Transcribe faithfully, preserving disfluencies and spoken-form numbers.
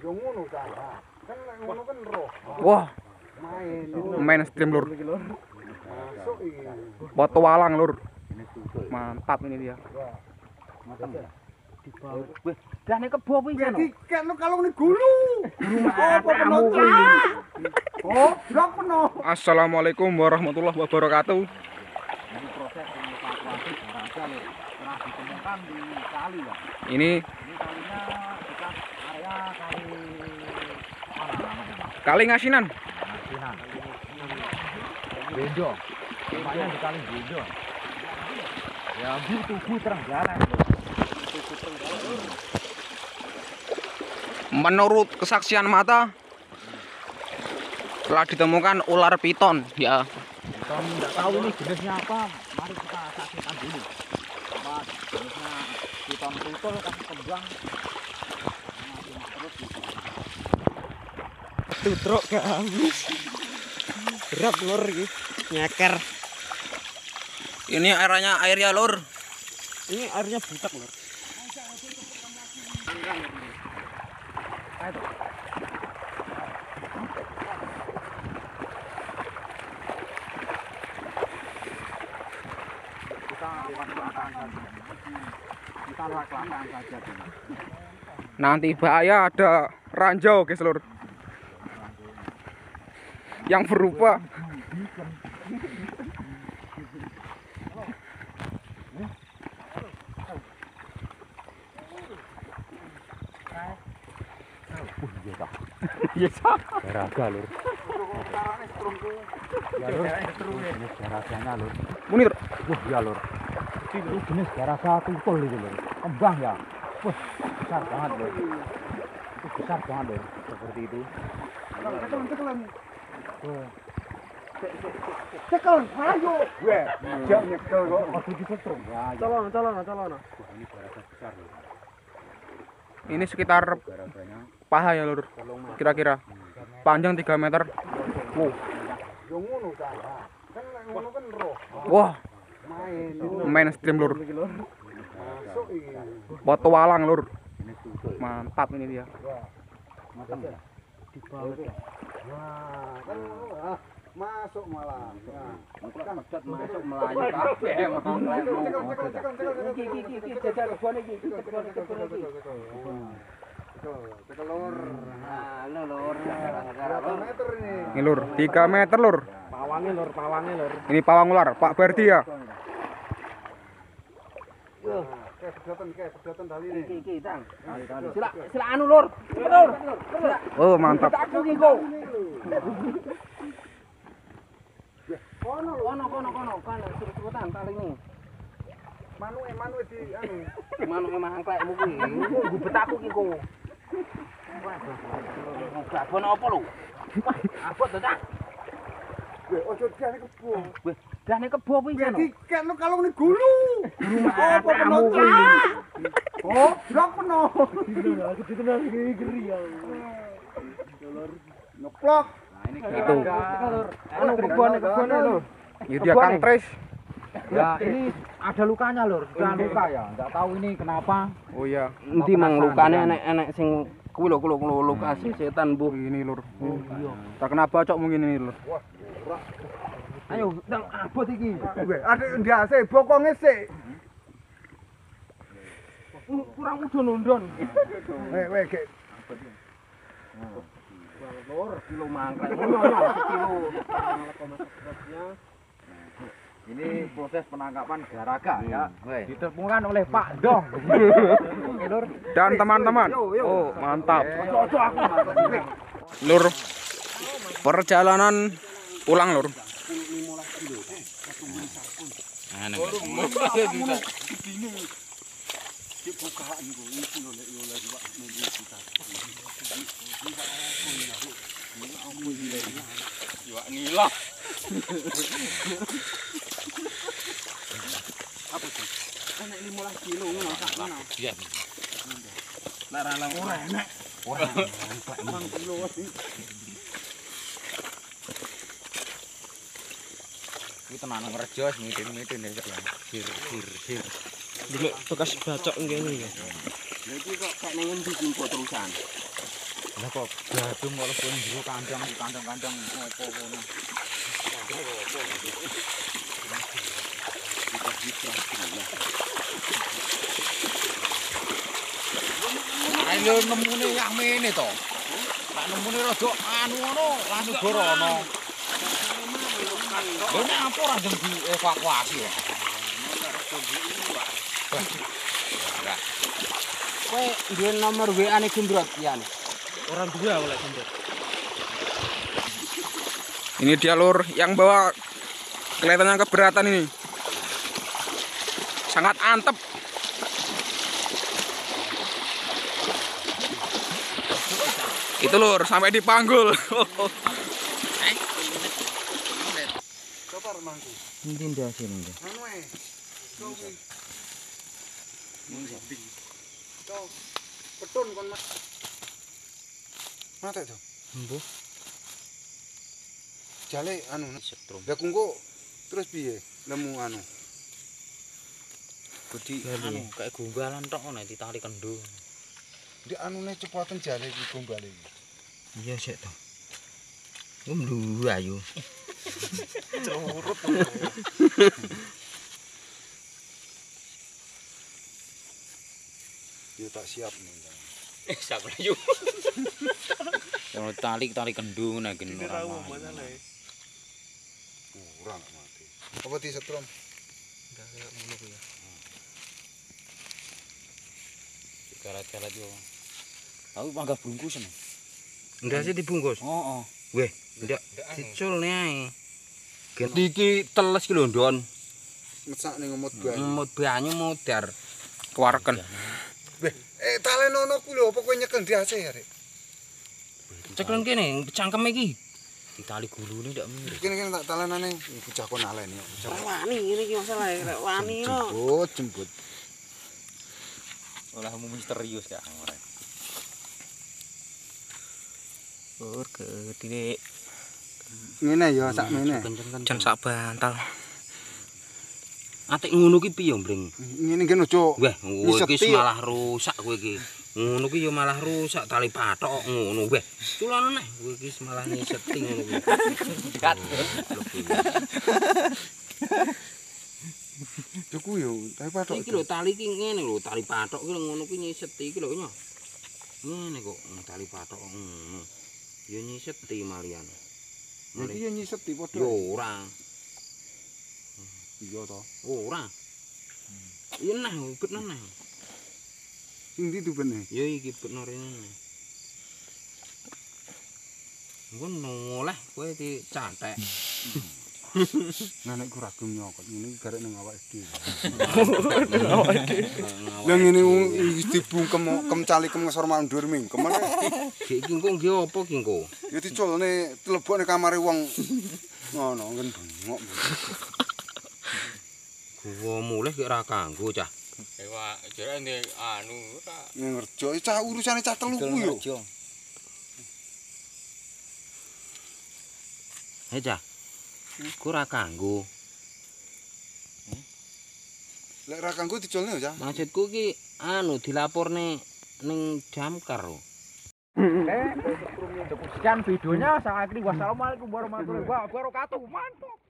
Wah, main stream lur. Foto walang lur. Mantap ini dia. Dah nek kebo kuwi kan. Dikekno kalung ning gulu. Apa peno? Oh, blok peno. Assalamualaikum warahmatullahi wabarakatuh. Ini proses evakuasi barangkali pernah ditemukan di kali ya. Ini Ini kalinya dekat area kali mana namanya? kali Ngasinan. Ngasinan. Bendo. Namanya di kali Bendo. Ya butuh terang jalan. Menurut kesaksian mata telah ditemukan ular piton ya. Kita tidak tahu ini jenisnya apa. Mari kita saksikan dulu. Apa jenisnya piton tutul kasih kembang. Terus Tutruk gak habis. Berat lur iki. Nyeker. Ini airnya airnya lur. Ini airnya butek lur. kita lewat belakang saja. Kita lewat belakang saja. Nanti bahaya ada ranjau guys lur. Yang berupa Iya, Garaga lur. ya lur. Jenis garaganya lur. Munir. Wah, ya lur. Ini jenis garaga tutul itu lur. Kembang ya. Wah, besar banget lur. Itu besar banget lur. Seperti itu. Cekel cekelan. Wah. Cekel ayo. Weh, jak nyekel kok. Waktu disetrum. Ya, ya. Colon, colon, colon. Wah, ini garaga besar lur. Ini sekitar Garaganya paha ya lur. Kira-kira panjang tiga meter. Wow. Yo ngono ta. Kan ngono kan roh. Wah, Main. main stream lur. Masuk iki. Foto walang lur. ini tutul. Mantap ini dia. Matang ya. Dibalik. Wah, kan ngono ah. Masuk malah. Kan pecat masuk melayu kabeh emang iki iki iki jajal kebon iki kebon kebon iki. Cekel lur. Nah, lo lur. Berapa meter ini? Ini lur, tiga meter lur. Pawange lur, pawange lur. Ini pawang ular, Pak Bardi ya. Yo, kayak sedotan, kayak sedotan tali ini. Iki iki tang. Sila sila anu lur. Lur. Sila. Oh, mantap. Aku iki kok. Kono kono kono kono kan sebut-sebutan tali ini. Manuke, manuke di anu. Manu emang angklekmu kuwi. Nggo betaku iki kok. Gabon apa lho? Wah, abot to, Cak. Weh, ojo jane kebo. Weh, dah nek kebo kuwi kan. Dikekno kalung ning gulu. Apa peno? Oh, blok peno. Aku ditenang iki geri ya. Ngeplok. Itu. Anu kebon kebon lho. Ini dia Kang Tris. Ya, ini ada lukanya lur. Sudah luka ya. Enggak tahu ini kenapa. Oh iya. Endi mang lukane enek-enek sing kuwi lho kulo kulo luka setan bu. Ini lur. Oh iya. Terkena bacok mungkin ini lur. Ayo, ndang abot iki. Weh, adik ndiase bokonge sik. Kurang udon undon. Weh, weh, gek. Lur, kilo mangkrak. Ngono ya, kilo. Ini proses penangkapan garaga ya. Ditemukan oleh Pak Dong. Oke, Lur. Dan teman-teman. Oh, mantap. Ojo aku mantap. Lur. Perjalanan pulang lur. Nila. Apa sih? Enak lima belas kilo ngono sak ngono. Iya. Lara lang ora enak. Ora lima kilo sih. Iki tenan ngerejo wis mitin-mitin ya Cak. Sir sir sir. Delok bekas bacok ngene ya. Lha iki kok kek ning endi kumpul terusan? Lah kok gadung kok lebih jero kandang kandang-kandang opo ngono. Ayo nemune yang mene to. Lah nemune rada anu ngono, langsung gorono. Lha nek apa ora jeng dievakuasi ya? Kowe duwe nomor W A ne Gendrot Yan. Orang dua oleh Gendrot. Ini dia lur yang bawa kelihatannya keberatan ini. Sangat antep. Itu lur sampai dipanggul. Coba remangku. Endi ndase ning. Anu ae. Kowe. Kau petun kon Mas. Mate to. Mbuh. Jale anu Setrum. lah kungko terus piye nemu anu Budi anu kayak gombalan tok ngono ditali kendo. di anune cepetan jale iki gombale iki. Iya sik to. Mlu ayu. Curut. Yo tak siap nih. Eh sak ayu. Kalau tali tali kendo nek ora. Ora mati. Apa di setrum? Enggak kayak ngono ku ya. Karat-karat yo. Aku mangga bungkus nih. Ndak sih dibungkus. Oh, oh. Weh, ndak dicul ae. Gen iki teles ki lho, Ndon. Mesak ning ngemut banyu. Mut banyu mudar. Kewarken. Weh, eh talenono ku lho apa kowe nyekel di A C ya, Rek? Ceklen kene cangkem iki. Ditali gulune ndak mirip. Kene kene tak talenane bocah kon aleni kok. Wani ngene iki masalah rek wani no. Jemput, jemput. Olehmu misterius ya ora. Ur gedhe. Ngene ya sak mene. Jan sak bantal. Atik ngono ki piye, Breng? Ngene gen ojo. Weh, kowe iki Nyeseti. malah rusak kowe iki. Ngono ki ya malah rusak tali patok ngono weh. Culane nek kowe iki malah nyeseti ngono kuwi. Kat. Cuku yo, tapi patok. Iki lho tali iki ngene lho, tali patok ki ngono ki nyeseti iki lho nyo. Ngene kok tali patok ngono. Ya nyeseti malian. Iki yo nyiseti padha. Yo ora. Iya to. Ora. Iya nah, bet nah. Sing ndi tubene? Ya iki bet rene. Engko noleh kowe dicathek. Nah nek ku ragum nyokot ngene iki garek ning awake dhewe. Lah Lah ngene wis dibungkem kem calikem ngesor mandur mingkem meneh. iki engko nggih apa ki engko? Ya diculne telebokne kamare wong ngono ngen bengok. Gua mulih ki ora kanggo cah. Ewa, jarane anu ora. Ngerjo cah urusane cah telu ku yo. Hei cah. Ku ora kanggo. Lek ra kanggo diculne ya, Cah. Maksudku ki anu dilaporne ning damkar lho. Sekian videonya. Saya akhiri wassalamualaikum warahmatullahi wabarakatuh. Mantap.